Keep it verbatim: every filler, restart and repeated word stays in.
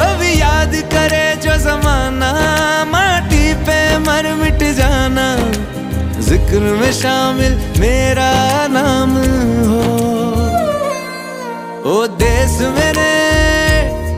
कभी याद करे जो जमाना, माटी पे मर मिट जाना, जिक्र में शामिल मेरा नाम हो। ओ देश में